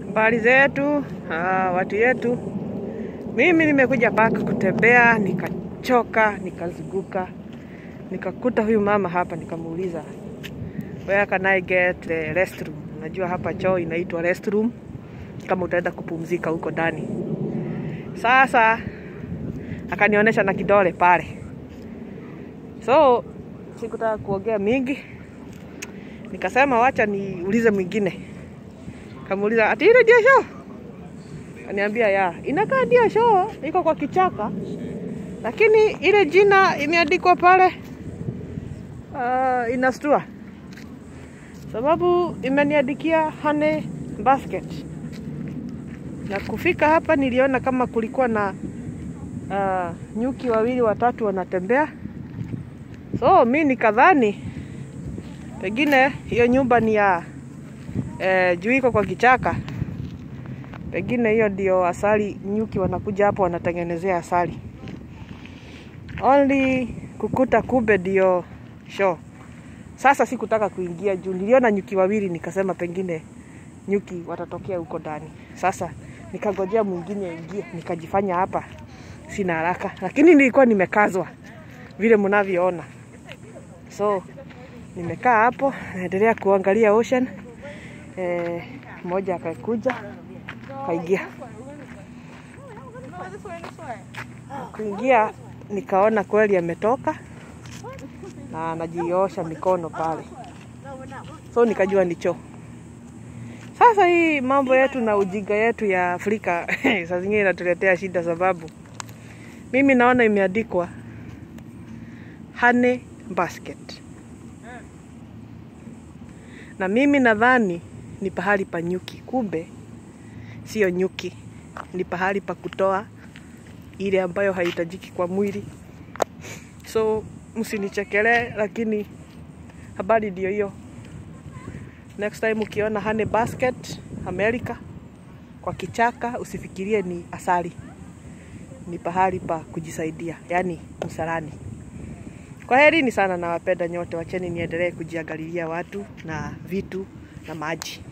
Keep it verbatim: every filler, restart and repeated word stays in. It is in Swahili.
Habari zetu, ah, watu yetu. Mimi nimekuja paka kutembea, nikachoka, nikazunguka. Nikakuta huyu mama hapa, nikamuuliza, where can I get the restroom? Najua hapa choo inaitwa restroom kama utaenda kupumzika huko ndani. Sasa akanionyesha na kidole pale. So sikutaka kuongea mingi. Nikasema wacha niulize mwingine. Kamuuliza, ati ile ndio show? Kaniambia ya, inakaa ndio show, iko kwa kichaka. Lakini ile jina imeandikwa pale uh, inastua. Sababu imeniandikia Honey Basket. Na kufika hapa niliona kama kulikuwa na uh, nyuki wawili watatu wanatembea. So mimi nikadhani pengine hiyo nyumba ni ya eh, juu iko kwa kichaka. Pengine hiyo ndio asali, nyuki wanakuja hapo wanatengenezea asali. Only kukuta kumbe ndio show. Sasa sikutaka kuingia juu niliona nyuki wawili, nikasema pengine nyuki watatokea huko ndani. Sasa nikangojea mwingine aingie, nikajifanya hapa sina haraka, lakini nilikuwa nimekazwa vile mnavyoona. So nimekaa hapo naendelea kuangalia ocean. Eh, moja akakuja kaingia. Kuingia nikaona kweli ametoka na anajiosha mikono pale. So nikajua ni choo. Sasa hii mambo yetu na ujinga yetu ya Afrika saa zingine inatuletea shida, sababu mimi naona imeandikwa Honey Basket. Na mimi nadhani ni pahali pa nyuki, kumbe sio nyuki. Ni pahali pa kutoa ile ambayo haitajiki kwa mwili. So msinichekele, lakini habari ndio hiyo. Next time ukiona Honey Basket America kwa kichaka, usifikirie ni asali. Ni pahali pa kujisaidia, yani msalani. Kwa heri ni sana, na wapenda nyote. Wacheni niendelee kujiangalilia watu na vitu na maji.